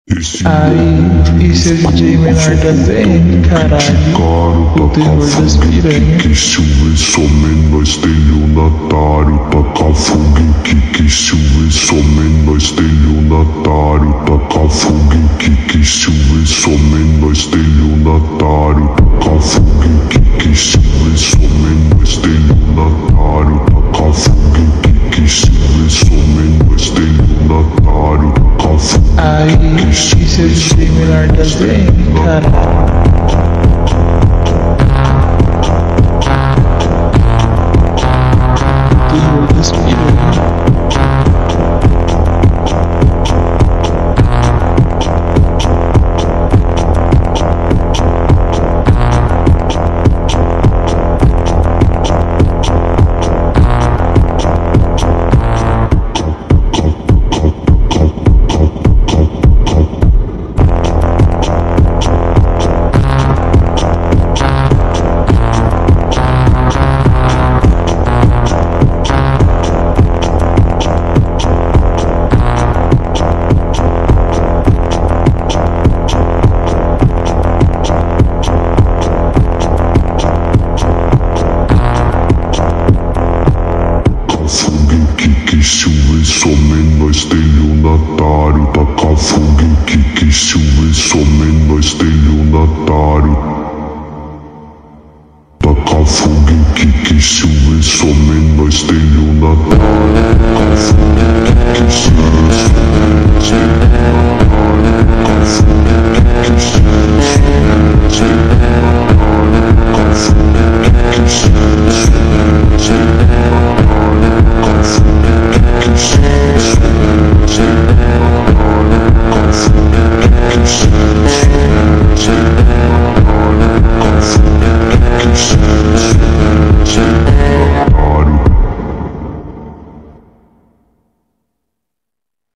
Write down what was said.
Aí, esse é o DJ menor da zen, caralho, o terror das piranhas. Que se o some nós estelionatário, taca fogo em que se o some nós estelionatário, taca fogo em que se o some nós estelionatário, taca fogo em que se o some nós estelionatário, taca fogo em que se o some nós estelionatário, taca fogo. Aí, isso é o DJ menor da zen, caralho. Que se o some nós estelionatário, taca fogo em que se o some nós estelionatário, taca fogo em que se o some nós estelionatário.